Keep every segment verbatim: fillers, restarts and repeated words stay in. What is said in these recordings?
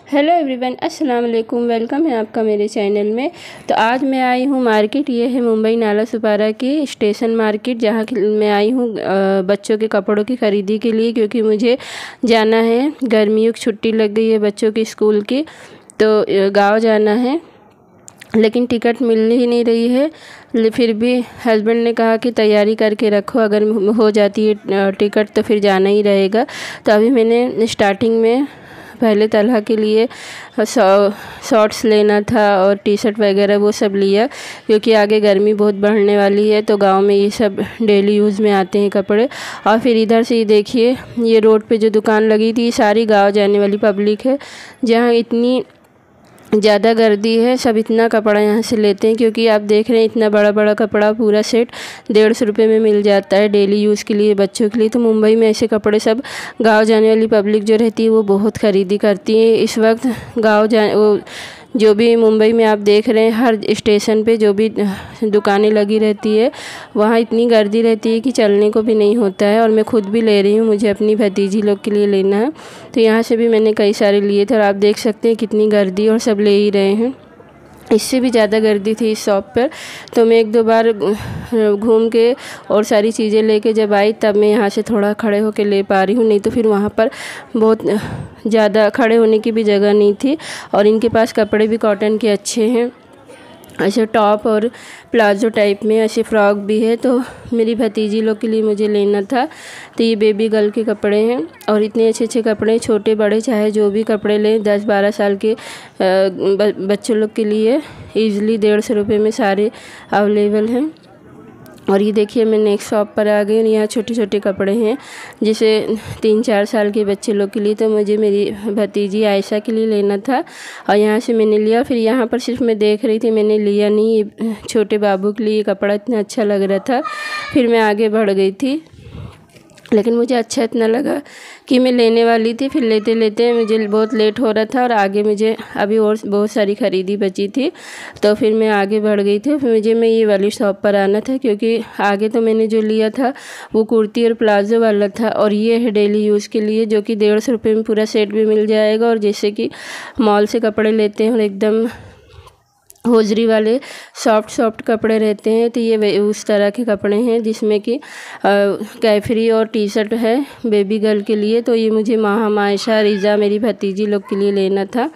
Hello everyone, अस्सलाम वालेकुम। Welcome है आपका मेरे चैनल में। तो आज मैं आई हूँ मार्केट। ये है मुंबई नाला सुपारा की स्टेशन मार्केट, जहाँ मैं आई हूँ बच्चों के कपड़ों की ख़रीदी के लिए, क्योंकि मुझे जाना है। गर्मियों की छुट्टी लग गई है बच्चों की स्कूल की, तो गाँव जाना है, लेकिन टिकट मिल ही नहीं रही है। फिर भी हस्बैंड ने कहा कि तैयारी करके रखो, अगर हो जाती है टिकट तो फिर जाना ही रहेगा। तो अभी मैंने स्टार्टिंग में पहले तलहा के लिए शॉर्ट्स लेना था और टी शर्ट वगैरह वो सब लिया, क्योंकि आगे गर्मी बहुत बढ़ने वाली है। तो गांव में ये सब डेली यूज़ में आते हैं कपड़े। और फिर इधर से ये देखिए, ये रोड पे जो दुकान लगी थी, सारी गांव जाने वाली पब्लिक है, जहां इतनी ज़्यादा गर्दी है। सब इतना कपड़ा यहाँ से लेते हैं, क्योंकि आप देख रहे हैं इतना बड़ा बड़ा कपड़ा, पूरा सेट डेढ़ सौ रुपये में मिल जाता है डेली यूज़ के लिए, बच्चों के लिए। तो मुंबई में ऐसे कपड़े सब गांव जाने वाली पब्लिक जो रहती है वो बहुत ख़रीदी करती है। इस वक्त गांव जा वो जो भी मुंबई में आप देख रहे हैं, हर स्टेशन पे जो भी दुकानें लगी रहती है, वहाँ इतनी गर्दी रहती है कि चलने को भी नहीं होता है। और मैं खुद भी ले रही हूँ, मुझे अपनी भतीजी लोग के लिए लेना है। तो यहाँ से भी मैंने कई सारे लिए थे, और आप देख सकते हैं कितनी गर्दी, और सब ले ही रहे हैं। इससे भी ज़्यादा गर्दी थी इस शॉप पर। तो मैं एक दो बार घूम के और सारी चीज़ें लेके जब आई, तब मैं यहाँ से थोड़ा खड़े होके ले पा रही हूँ, नहीं तो फिर वहाँ पर बहुत ज़्यादा खड़े होने की भी जगह नहीं थी। और इनके पास कपड़े भी कॉटन के अच्छे हैं, ऐसे टॉप और प्लाजो टाइप में, ऐसे फ्रॉक भी है। तो मेरी भतीजी लोग के लिए मुझे लेना था। तो ये बेबी गर्ल के कपड़े हैं, और इतने अच्छे अच्छे कपड़े, छोटे बड़े चाहे जो भी कपड़े लें, दस बारह साल के बच्चों लोग के लिए ईज़िली डेढ़ सौ रुपये में सारे अवेलेबल हैं। और ये देखिए, मैं नेक्स्ट शॉप पर आ गई, और यहाँ छोटे छोटे कपड़े हैं, जैसे तीन चार साल के बच्चे लोग के लिए। तो मुझे मेरी भतीजी आयशा के लिए लेना था, और यहाँ से मैंने लिया। फिर यहाँ पर सिर्फ मैं देख रही थी, मैंने लिया नहीं। ये छोटे बाबू के लिए कपड़ा इतना अच्छा लग रहा था, फिर मैं आगे बढ़ गई थी, लेकिन मुझे अच्छा इतना लगा कि मैं लेने वाली थी। फिर लेते लेते मुझे बहुत लेट हो रहा था, और आगे मुझे अभी और बहुत सारी ख़रीदी बची थी, तो फिर मैं आगे बढ़ गई थी। फिर मुझे मैं ये वाली शॉप पर आना था, क्योंकि आगे तो मैंने जो लिया था वो कुर्ती और प्लाजो वाला था, और ये है डेली यूज़ के लिए, जो कि डेढ़ सौ रुपये में पूरा सेट भी मिल जाएगा। और जैसे कि मॉल से कपड़े लेते हैं और एकदम होजरी वाले सॉफ्ट सॉफ्ट कपड़े रहते हैं, तो ये उस तरह के कपड़े हैं, जिसमें कि कैफरी और टी शर्ट है बेबी गर्ल के लिए। तो ये मुझे माहा, आयशा, रिज़ा, मेरी भतीजी लोग के लिए लेना था।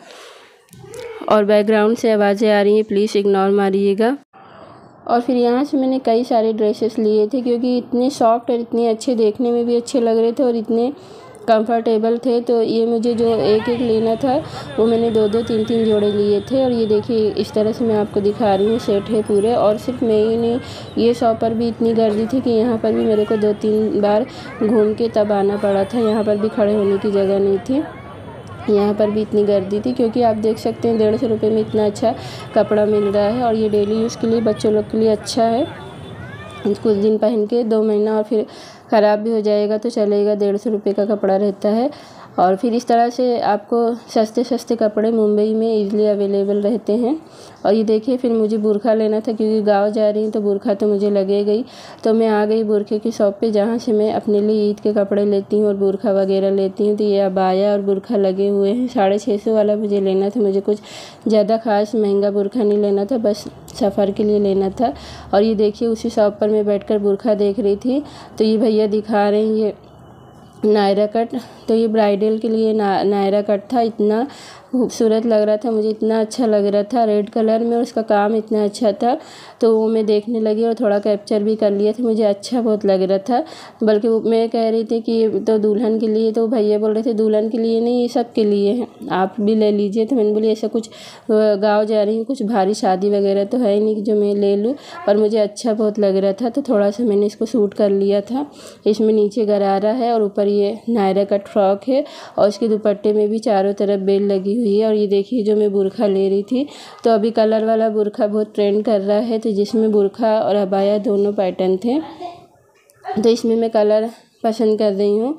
और बैकग्राउंड से आवाज़ें आ रही हैं, प्लीज़ इग्नोर मारिएगा। और फिर यहाँ से मैंने कई सारे ड्रेसेस लिए थे, क्योंकि इतने सॉफ्ट और इतने अच्छे, देखने में भी अच्छे लग रहे थे और इतने कंफर्टेबल थे। तो ये मुझे जो एक एक लेना था, वो मैंने दो दो तीन तीन जोड़े लिए थे। और ये देखिए, इस तरह से मैं आपको दिखा रही हूँ, सेट है पूरे। और सिर्फ मैं ही नहीं, ये शॉप पर भी इतनी गर्दी थी कि यहाँ पर भी मेरे को दो तीन बार घूम के तब आना पड़ा था। यहाँ पर भी खड़े होने की जगह नहीं थी, यहाँ पर भी इतनी गर्दी थी, क्योंकि आप देख सकते हैं डेढ़ सौ रुपये में इतना अच्छा कपड़ा मिल रहा है। और ये डेली यूज़ के लिए बच्चों लोग के लिए अच्छा है, कुछ दिन पहन के दो महीना और फिर ख़राब भी हो जाएगा तो चलेगा। डेढ़ सौ रुपये का कपड़ा रहता है। और फिर इस तरह से आपको सस्ते सस्ते कपड़े मुंबई में इजीली अवेलेबल रहते हैं। और ये देखिए, फिर मुझे बुरखा लेना था, क्योंकि गांव जा रही हूँ तो बुरखा तो मुझे लगेगा ही। तो मैं आ गई बुरखे की शॉप पे, जहाँ से मैं अपने लिए ईद के कपड़े लेती हूँ और बुरखा वगैरह लेती हूँ। तो ये अबाया और बुरखा लगे हुए हैं। साढ़े छः सौ वाला मुझे लेना था, मुझे कुछ ज़्यादा खास महंगा बुरखा नहीं लेना था, बस सफ़र के लिए लेना था। और ये देखिए, उसी शॉप पर मैं बैठकर बुरखा देख रही थी, तो ये भैया दिखा रहे हैं ये नायरा कट। तो ये ब्राइडल के लिए ना नायरा कट था, इतना खूबसूरत लग रहा था, मुझे इतना अच्छा लग रहा था रेड कलर में, और उसका काम इतना अच्छा था। तो वो मैं देखने लगी और थोड़ा कैप्चर भी कर लिया था, मुझे अच्छा बहुत लग रहा था। बल्कि वो मैं कह रही थी कि ये तो दुल्हन के लिए, तो भैया बोल रहे थे दुल्हन के लिए नहीं, ये सब के लिए है, आप भी ले लीजिए। तो मैंने बोली ऐसा कुछ गाँव जा रही हूँ, कुछ भारी शादी वगैरह तो है नहीं कि जो मैं ले लूँ, और मुझे अच्छा बहुत लग रहा था, तो थोड़ा सा मैंने इसको सूट कर लिया था। इसमें नीचे गरारा है और ऊपर ये नायरा कट फ्रॉक है, और इसके दुपट्टे में भी चारों तरफ बेल लगी हुई है। और ये देखिए, जो मैं बुरखा ले रही थी, तो अभी कलर वाला बुरखा बहुत ट्रेंड कर रहा है, तो जिसमें बुरखा और अबाया दोनों पैटर्न थे, तो इसमें मैं कलर पसंद कर रही हूँ।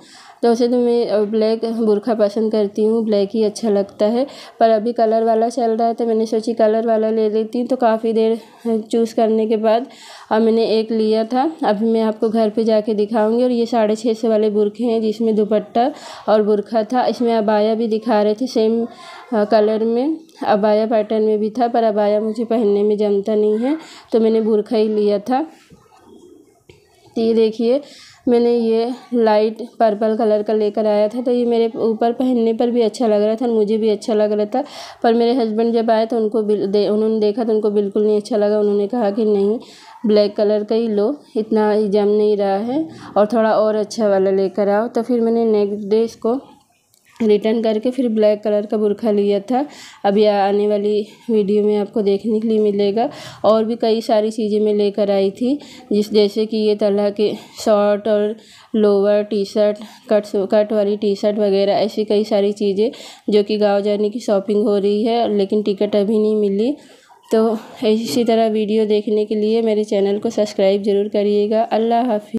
तो वैसे तो मैं ब्लैक बुर्का पसंद करती हूँ, ब्लैक ही अच्छा लगता है, पर अभी कलर वाला चल रहा है तो मैंने सोची कलर वाला ले लेती हूँ। तो काफ़ी देर चूज़ करने के बाद अब मैंने एक लिया था। अभी मैं आपको घर पे जाके दिखाऊंगी। और ये साढ़े छः सौ वाले बुर्के हैं जिसमें दुपट्टा और बुर्का था। इसमें अबाया भी दिखा रहे थे सेम कलर में, अबाया पैटर्न में भी था, पर अबाया मुझे पहनने में जमता नहीं है तो मैंने बुर्का ही लिया था। तो ये देखिए मैंने ये लाइट पर्पल कलर का लेकर आया था। तो ये मेरे ऊपर पहनने पर भी अच्छा लग रहा था और मुझे भी अच्छा लग रहा था, पर मेरे हस्बैंड जब आए तो उनको दे, उन्होंने देखा तो उनको बिल्कुल नहीं अच्छा लगा। उन्होंने कहा कि नहीं, ब्लैक कलर का ही लो, इतना जम नहीं रहा है और थोड़ा और अच्छा वाला लेकर आओ। तो फिर मैंने नेक्स्ट डे इसको रिटर्न करके फिर ब्लैक कलर का बुर्का लिया था। अभी आने वाली वीडियो में आपको देखने के लिए मिलेगा। और भी कई सारी चीज़ें मैं लेकर आई थी, जिस जैसे कि ये तरह के शॉर्ट और lower T shirt, cut cut वाली टी शर्ट वगैरह, ऐसी कई सारी चीज़ें जो कि गाँव जाने की शॉपिंग हो रही है, लेकिन टिकट अभी नहीं मिली। तो इसी तरह वीडियो देखने के लिए मेरे चैनल को सब्सक्राइब ज़रूर करिएगा। अल्लाह हाफ़िज़।